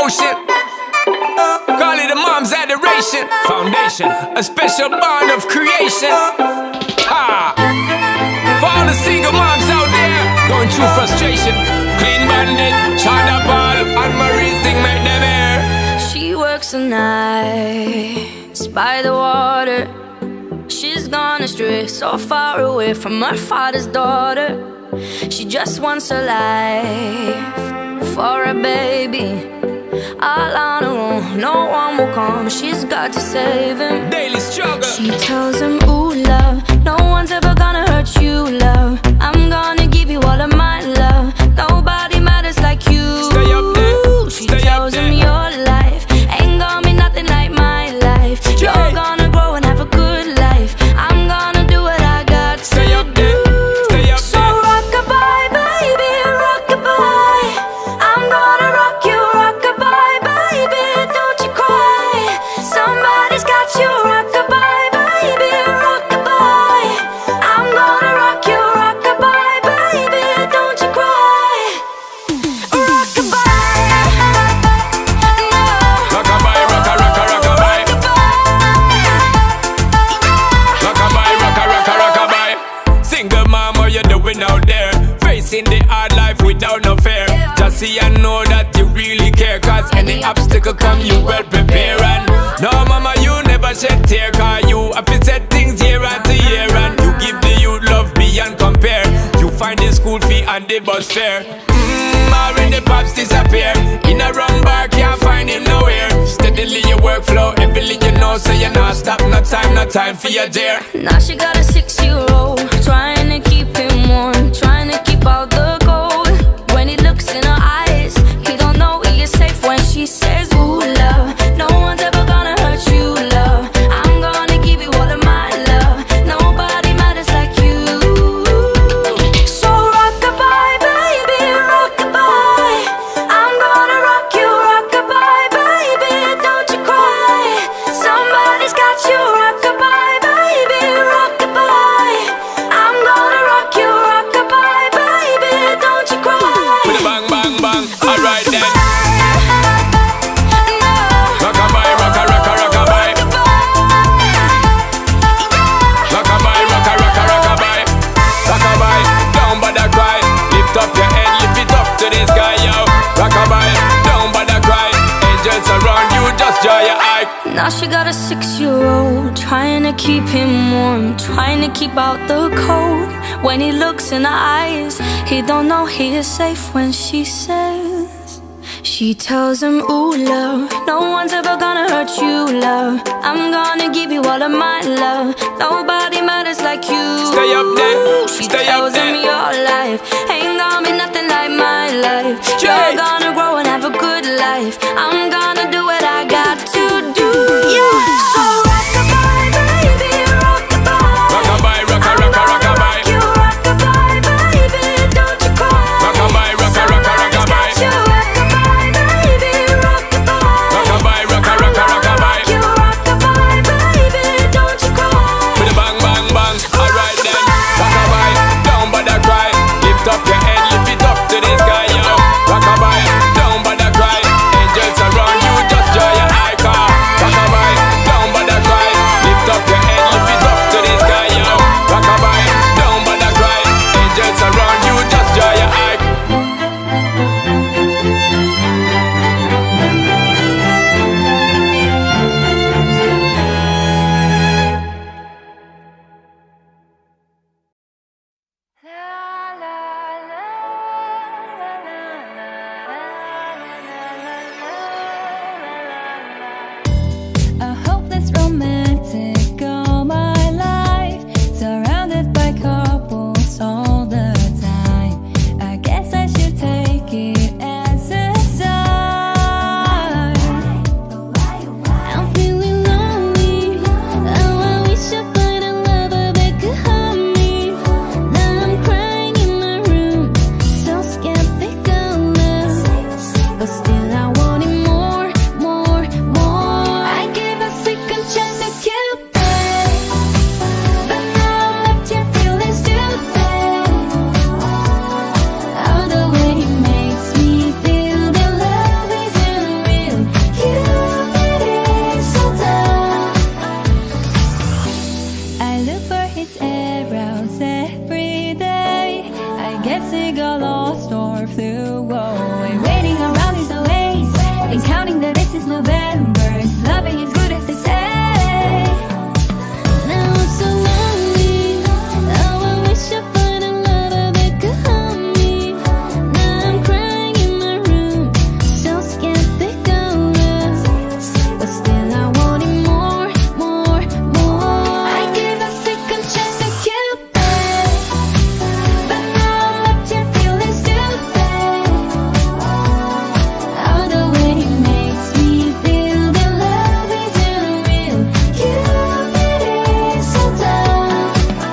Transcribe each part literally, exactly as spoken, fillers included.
devotion. Call it a mom's adoration. Foundation, a special bond of creation. Ha! For all the single moms out there going through frustration, Clean Bandit, China Ball, and Marie thing make them air. She works the nights by the water. She's gone astray, so far away from her father's daughter. She just wants a life for a baby. All on her own, no one will come. She's got to save him. Daily struggle. She tells him, ooh, love, no one's ever gonna hurt you, love. I'm gonna give you all of my love. Nobody matters like you. Stay up there. She Stay tells up him, there. your life ain't gonna be nothing like my life. You're Yeah. gonna grow and have a good life. I'm gonna do what I got Stay to up there. do. Stay up So there. rockabye, baby, rockabye. I'm gonna rock you, rockabye, baby. Don't you cry. Somebody's got you, rockabye, baby, rockabye. I'm gonna rock you, rockabye, baby. Don't you cry. Rockabye. No. Rockabye, rocka, rocka, rockabye. Rockabye, rocka, rocka, rockabye. Single mom, what you doing out there? Facing the hard life without no fear. Just see and know that you really care. Cause any obstacle come, you well prepare. And no mama, you never shed tear. Cause you have to set things year after year. And you give the youth love beyond compare. You find the school fee and the bus fare. Mmm, already pops disappear. In a wrong bar, can't find him nowhere. Steadily your workflow, everything you know. So you not stop, no time, no time for your dear. Now she got a six-year-old, trying to keep him warm, trying to keep out the cold. When he looks in her eyes, he don't know he is safe when she says, ooh, love, no one's ever gonna hurt you, love. I'm gonna give you all of my love. Nobody matters like you. So rockabye, baby, rockabye. I'm gonna rock you, rockabye, baby. Don't you cry. Somebody's got you, rockabye, baby, rockabye. I'm gonna rock you, rockabye, baby. Don't you cry. With a bang, bang, bang. Alright then. No. Rockabye, rocka, rocka, rockabye. Rockabye, rocka, rocka, rockabye. Rockabye, don't bother cry. Lift up your head, lift it up to the sky, yo. Rockabye, don't bother cry. Angels around you, just dry your eye. Now she got a six-year-old, trying to keep him warm, trying to keep out the cold. When he looks in her eyes, he don't know he is safe when she says. She tells him, ooh, love, no one's ever gonna hurt you, love. I'm gonna give you all of my love. Nobody matters like you. Stay up there, She stay tells up there. him your life ain't gonna be nothing like my life. You're Jay. gonna grow and have a good life. I'm gonna do what I got to do. Yeah. So rockabye, baby, rockabye. Rockabye, rocka, rocka, rockabye. You rockabye, baby, don't you cry. Rockabye, rocka, rocka, rockabye. You rockabye, baby, rockabye. Rockabye, rocka, rocka, rockabye. You rockabye, baby, don't you cry. With a bang, bang, bang. Alright then. Rockabye, don't bother cry. Lift up your head, lift it up to the sky, yo. Rockabye, don't bother cry. Angels around you, just dry your eye, car. Rockabye, don't bother cry. Lift up your head, lift it up to the sky, yo. Rockabye, don't bother cry. Angels around you, just dry your eye. A hopeless romantic all my life, surrounded by couples all the time. I guess I should take it as a sign. I'm feeling lonely. Oh, I wish I find a lover that could help me. Now I'm crying in my room, so skeptical now. But still I wanted more, more, more. I give a second chance to since November. Loving is good as they say. Now I'm so lonely. Oh, I wish I find a lover that could hold me. Now I'm crying in my room, so scared they go us. But still I wanted more, more, more. I gave a second chance to Cupid, but now I'm left here feeling stupid. All the way he makes me feel that love isn't real. Cupid is so dumb.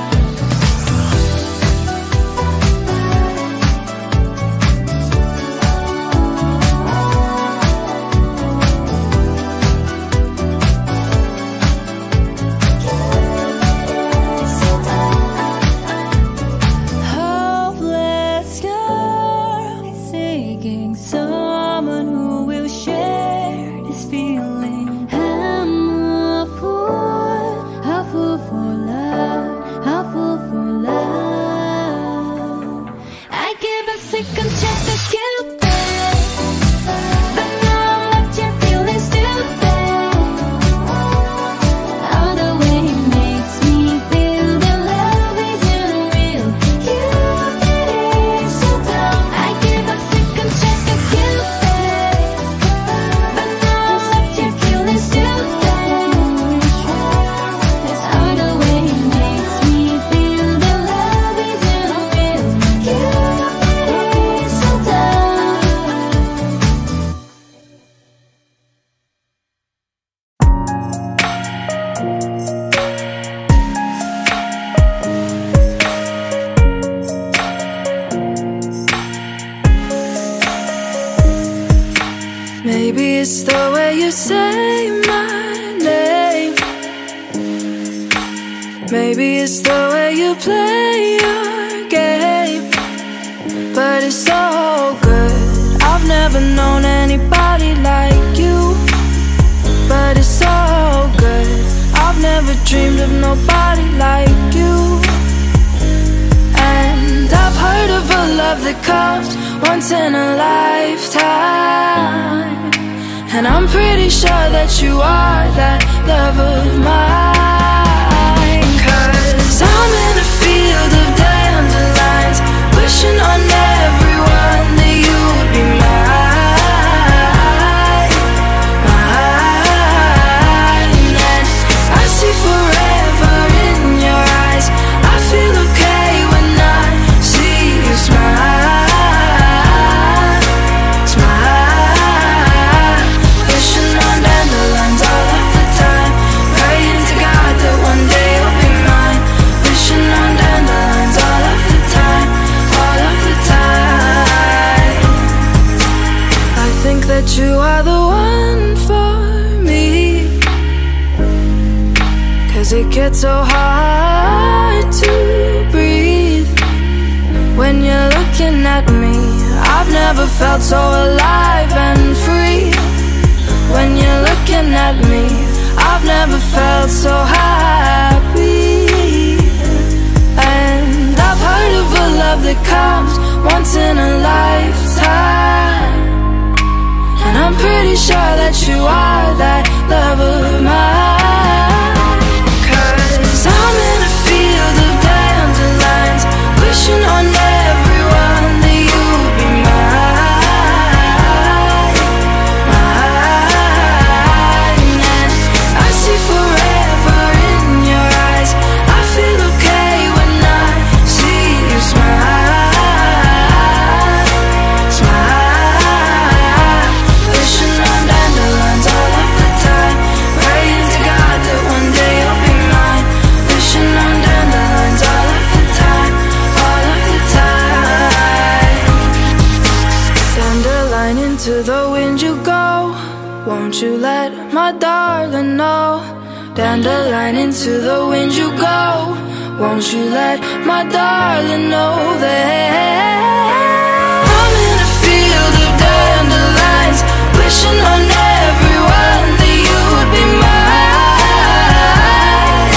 Hopeless girl seeking someone who will share this feeling. I'm a fool, a fool for love, a fool for love. I give a second chance to Cupid, but now I'm left here feeling stupid. All the way he makes me feel that love isn't real. Cupid is so dumb. I give a second chance to Cupid, but now I'm left here feeling stupid. All the way he makes me feel that love isn't real. Cupid is so dumb. Maybe it's the way you say my name. Maybe it's the way you play your game. But it's so good. I've never known anybody like you. But it's so good. I've never dreamed of nobody like you. And I've heard of a love that comes once in a lifetime. And I'm pretty sure that you are that love of mine. Cause I'm in a field of dandelions, wishing on everyone that you would be mine, mine. And I see forever in your eyes. I feel okay when I see you smile, smile. Wishing on dandelions all of the time, praying to God that one day you'll be mine. Wishing on dandelions all of the time, all of the time. I think that you are the one for me, cause it gets so hard to breathe when you're looking at me. I've never felt so alive and free. When you're looking at me, I've never felt so happy. And I've heard of a love that comes once in a lifetime. And I'm pretty sure that you are that love of mine. Cause I'm in a field of dandelions, wishing on everyone that you would be mine, mine. And I see forever in your eyes. I feel okay when I see you smile, smile. Wishing on dandelions all of the time, praying to God that one day you'll be mine. Wishing on dandelions all of the time, all of the time. Dandelion, into the wind you go. Won't you let my darling know? Dandelion, into the wind you go. Won't you let my darling know that I'm in a field of dandelions, wishing on everyone that you would be mine,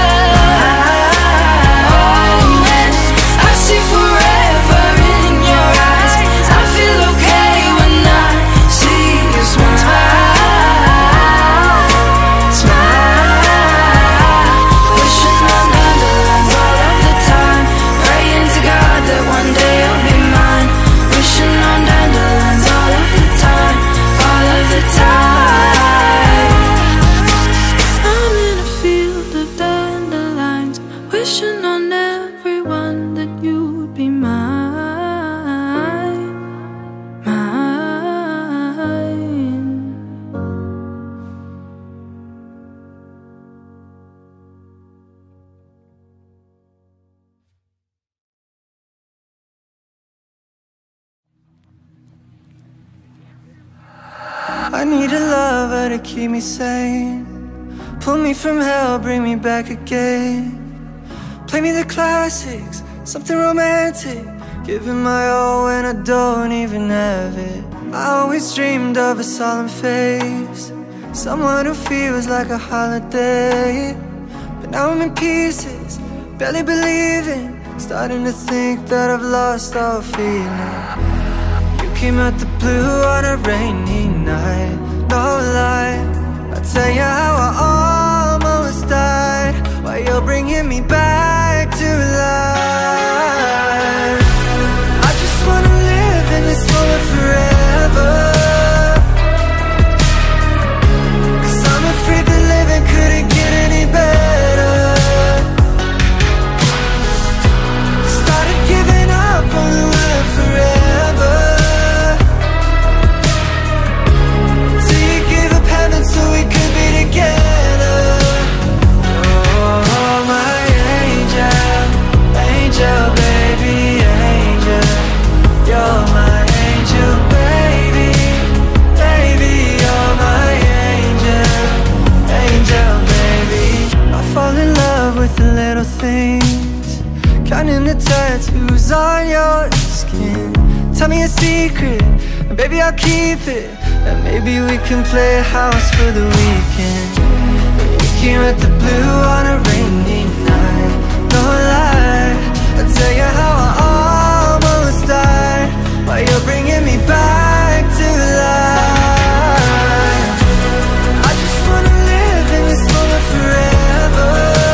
mine. And I see forever in your eyes. I feel okay when I see you smile. I need a lover to keep me sane. Pull me from hell, bring me back again. Play me the classics, something romantic. Giving my all when I don't even have it. I always dreamed of a solemn face, someone who feels like a holiday. But now I'm in pieces, barely believing, starting to think that I've lost all feeling. You came out the blue on a rainy night, no lie. I'll tell you how I almost died, while you're bringing me back to life. I just wanna live in this moment forever, 'cause I'm afraid that living couldn't get any better. Started giving up on the word forever, till you gave up heaven so we could be together. Oh, my angel, angel, baby, angel. You're my angel, baby, baby. You're my angel, angel, baby. I fall in love with the little things, counting the tattoos on your skin. Tell me a secret, and baby I'll keep it, and maybe we can play house for the weekend. You came at the blue on a rainy night, no lie. I'll tell you how I almost died, while you're bringing me back to life. I just wanna live in this moment forever,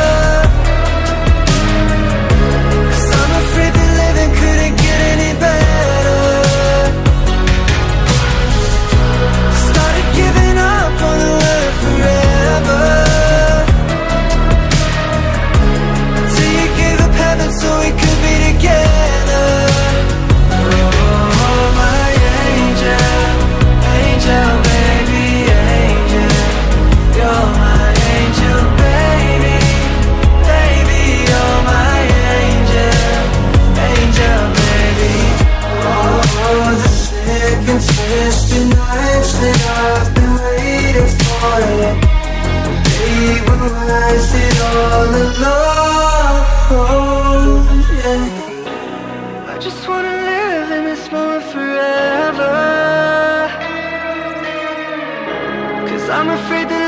'cause I'm afraid that living couldn't get any better. Started giving up on the word forever, till you gave up heaven so we could be together. Oh, my angel, angel, baby, angel. You're my angel, baby, baby. You're my angel, angel, baby. Oh, the sick and twisted nights that I've been waiting for you. They were worth it all alone, yeah. I just wanna live in this moment forever, 'cause I'm afraid that